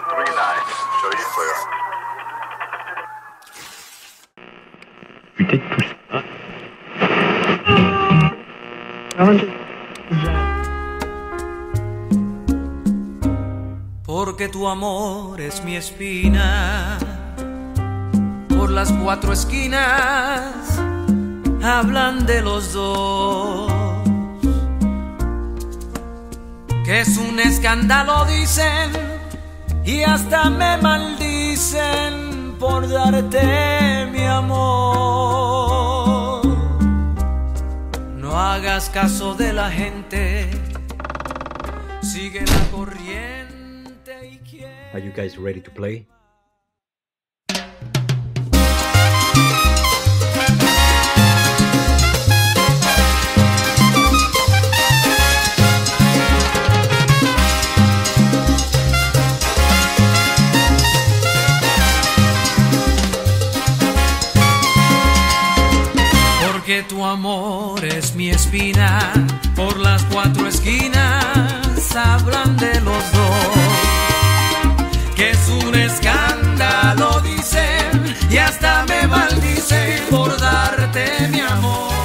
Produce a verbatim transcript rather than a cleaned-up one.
three nine. Show you clear. Putain, tout ça. Porque tu amor es mi espina, por las cuatro esquinas hablan de los dos, que es un escándalo dicen, y hasta me maldicen por darte mi amor. No hagas caso de la gente, sigue la corriente y quiere. Are you guys ready to play? Porque tu amor es mi espina, por las cuatro esquinas hablan de los dos, que es un escándalo dicen, y hasta me maldicen por darte mi amor.